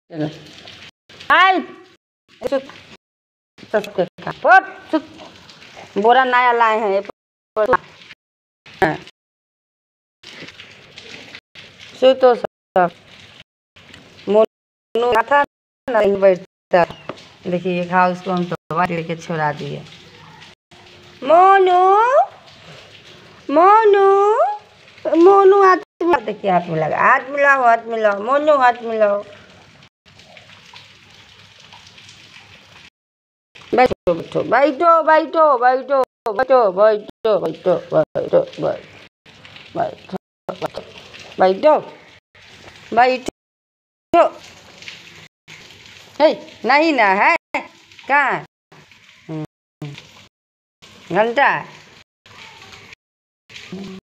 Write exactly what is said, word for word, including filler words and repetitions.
चलो आई सुत सबके खा पट सुत बोरा नया लाए हैं पर सुतो सब मोनू था नहीं बैठता। देखिए घाव उसको हम तो बाहर लेके छोड़ा दिए। मोनू मोनू मोनू हाथ मिलाओ, देखिए हाथ मिला हाथ मिलाओ हाथ मिलाओ मोनू हाथ मिलाओ। बैठो बैठो बैठो बैठो बैठो बैठो बैठो बैठो बैठो बैठो बैठो बैठो। है नहीं ना है कहाँ घंटा